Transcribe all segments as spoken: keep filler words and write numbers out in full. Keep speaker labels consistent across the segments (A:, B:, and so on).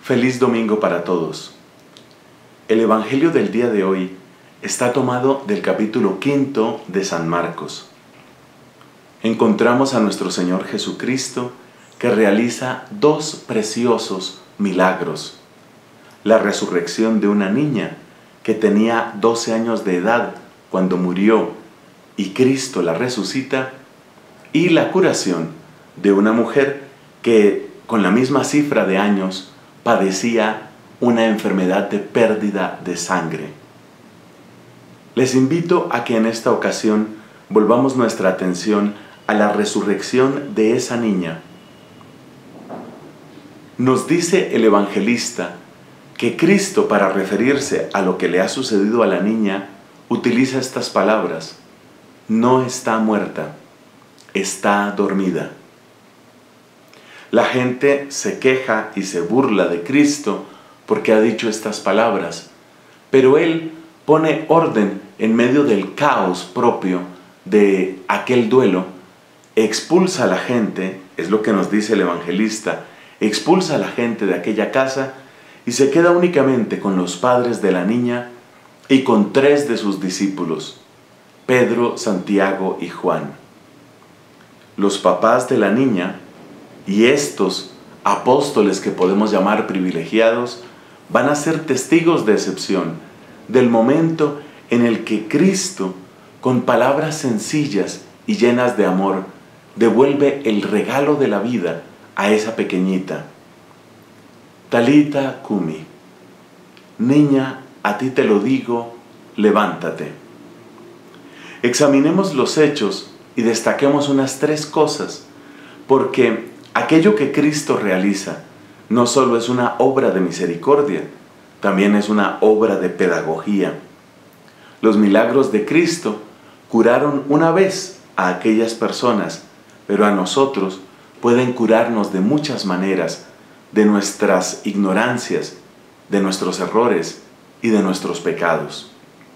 A: Feliz domingo para todos. El Evangelio del día de hoy está tomado del capítulo quinto de San Marcos. Encontramos a nuestro Señor Jesucristo que realiza dos preciosos milagros. La resurrección de una niña que tenía doce años de edad cuando murió y Cristo la resucita, y la curación de una mujer que con la misma cifra de años padecía una enfermedad de pérdida de sangre. Les invito a que en esta ocasión volvamos nuestra atención a la resurrección de esa niña. Nos dice el evangelista que Cristo, para referirse a lo que le ha sucedido a la niña, utiliza estas palabras: no está muerta, está dormida. La gente se queja y se burla de Cristo porque ha dicho estas palabras, pero Él pone orden en medio del caos propio de aquel duelo, expulsa a la gente, es lo que nos dice el evangelista, expulsa a la gente de aquella casa y se queda únicamente con los padres de la niña y con tres de sus discípulos, Pedro, Santiago y Juan. Los papás de la niña y estos apóstoles que podemos llamar privilegiados van a ser testigos de excepción del momento en el que Cristo, con palabras sencillas y llenas de amor, devuelve el regalo de la vida a esa pequeñita. Talita cumi, niña, a ti te lo digo, levántate. Examinemos los hechos y destaquemos unas tres cosas, porque aquello que Cristo realiza no solo es una obra de misericordia, también es una obra de pedagogía. Los milagros de Cristo curaron una vez a aquellas personas, pero a nosotros pueden curarnos de muchas maneras, de nuestras ignorancias, de nuestros errores y de nuestros pecados.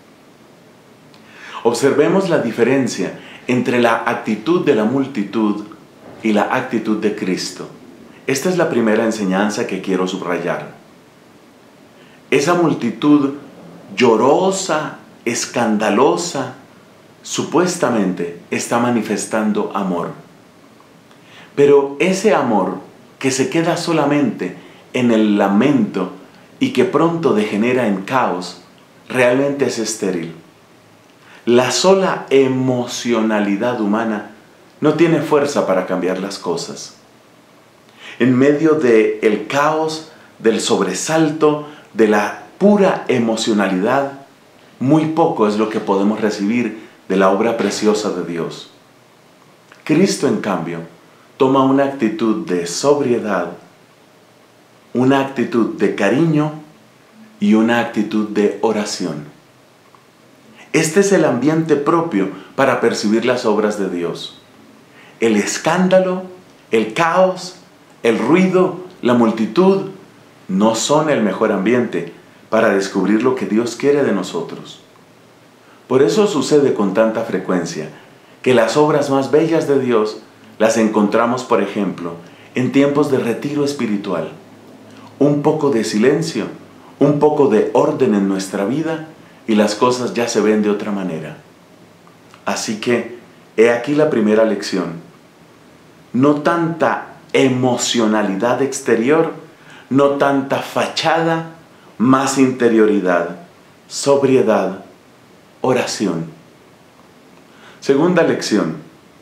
A: Observemos la diferencia entre la actitud de la multitud y la actitud de Cristo. Esta es la primera enseñanza que quiero subrayar. Esa multitud llorosa, escandalosa, supuestamente está manifestando amor. Pero ese amor que se queda solamente en el lamento y que pronto degenera en caos, realmente es estéril. La sola emocionalidad humana no tiene fuerza para cambiar las cosas. En medio del caos, del sobresalto, de la pura emocionalidad, muy poco es lo que podemos recibir de la obra preciosa de Dios. Cristo, en cambio, toma una actitud de sobriedad, una actitud de cariño y una actitud de oración. Este es el ambiente propio para percibir las obras de Dios. El escándalo, el caos, el ruido, la multitud no son el mejor ambiente para descubrir lo que Dios quiere de nosotros. Por eso sucede con tanta frecuencia que las obras más bellas de Dios las encontramos, por ejemplo, en tiempos de retiro espiritual. Un poco de silencio, un poco de orden en nuestra vida y las cosas ya se ven de otra manera. Así que, he aquí la primera lección. No tanta emocionalidad exterior, no tanta fachada, más interioridad, sobriedad, oración. Segunda lección.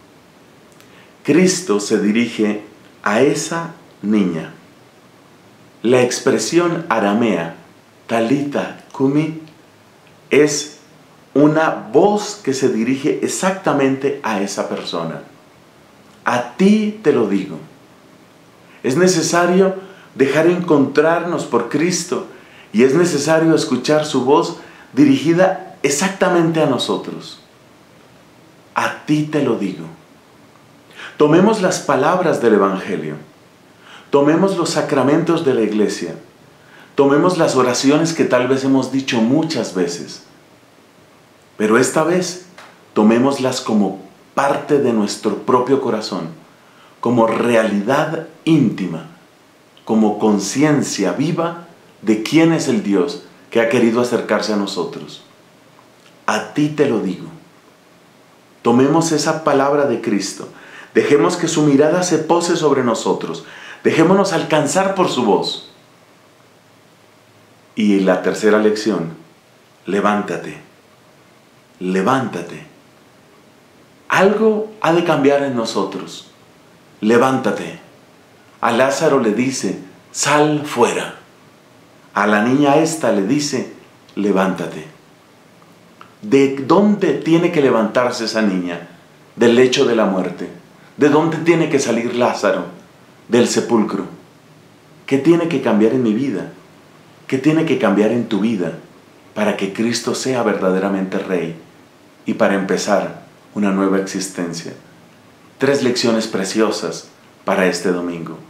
A: Cristo se dirige a esa niña. La expresión aramea, talita cumi, es una voz que se dirige exactamente a esa persona. A ti te lo digo. Es necesario dejar encontrarnos por Cristo y es necesario escuchar su voz dirigida exactamente a nosotros. A ti te lo digo. Tomemos las palabras del Evangelio. Tomemos los sacramentos de la Iglesia. Tomemos las oraciones que tal vez hemos dicho muchas veces. Pero esta vez, tomémoslas como parte de nuestro propio corazón, como realidad íntima, como conciencia viva de quién es el Dios que ha querido acercarse a nosotros. A ti te lo digo. Tomemos esa palabra de Cristo. Dejemos que su mirada se pose sobre nosotros. Dejémonos alcanzar por su voz. Y la tercera lección, levántate. Levántate. Algo ha de cambiar en nosotros. Levántate. A Lázaro le dice, sal fuera. A la niña esta le dice, levántate. ¿De dónde tiene que levantarse esa niña? Del lecho de la muerte. ¿De dónde tiene que salir Lázaro? Del sepulcro. ¿Qué tiene que cambiar en mi vida? ¿Qué tiene que cambiar en tu vida para que Cristo sea verdaderamente Rey y para empezar una nueva existencia? Tres lecciones preciosas para este domingo.